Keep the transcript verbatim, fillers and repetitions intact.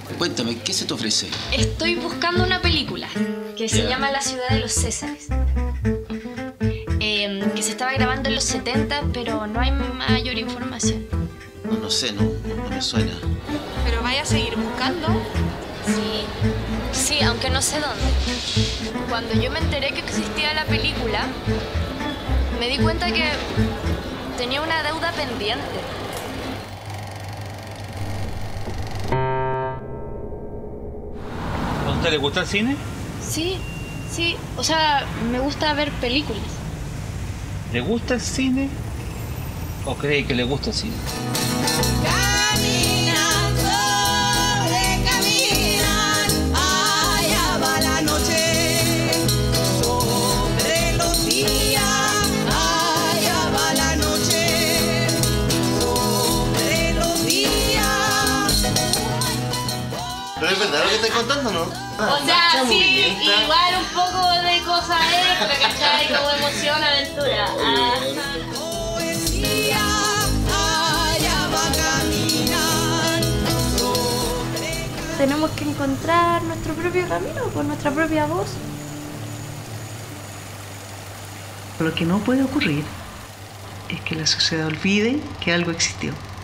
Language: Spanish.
Cuéntame, ¿qué se te ofrece? Estoy buscando una película que se Ya. llama La ciudad de los Césares. Eh, que se estaba grabando en los setenta, pero no hay mayor información. No, no sé, no, no, no me suena. ¿Pero vaya a seguir buscando? Sí, sí, aunque no sé dónde. Cuando yo me enteré que existía la película, me di cuenta que tenía una deuda pendiente. ¿A usted le gusta el cine? Sí, sí, o sea, me gusta ver películas. ¿Le gusta el cine? ¿O cree que le gusta el cine? Caminan sobre caminan, allá va la noche, sobre los días, allá va la noche, sobre los días. Pero es verdad lo que estás contando, ¿no? O sea, sí, igual un poco de cosas extra, ¿cachai? Como emoción, aventura. Ah. Poesía, allá va caminar, sobre Tenemos que encontrar nuestro propio camino, con nuestra propia voz. Lo que no puede ocurrir es que la sociedad olvide que algo existió.